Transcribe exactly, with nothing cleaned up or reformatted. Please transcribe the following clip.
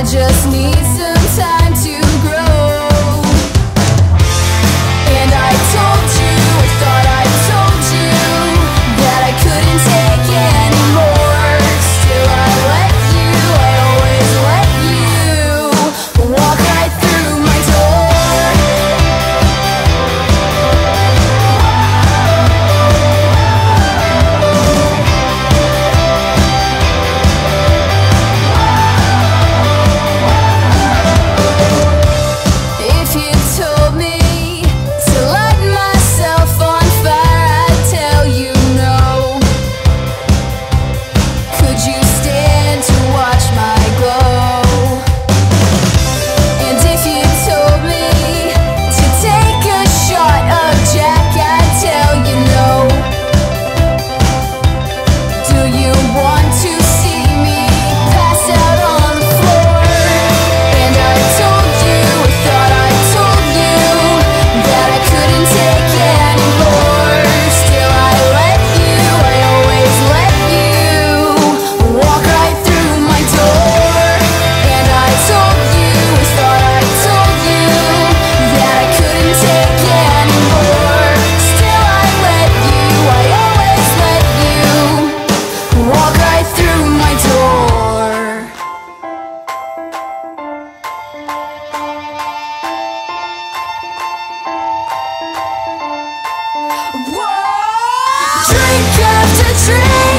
just need some time to grow. And I told you, I thought I told you that I couldn't take anymore. Still I let you, I always let you walk right through my door. If you told me to light myself on fire, I'd tell you no. Could you stand to watch my glow? And if you told me to take a shot of Jack, I'd tell you no. Do you want to see me pass out on the floor? And I told you, I thought I told you that I couldn't take anymore. Still I let you, I always let you walk right through my door. And I told you, I thought I told you that I couldn't take anymore. Still I let you, I always let you walk right through my door. Whoa! Drink after drink.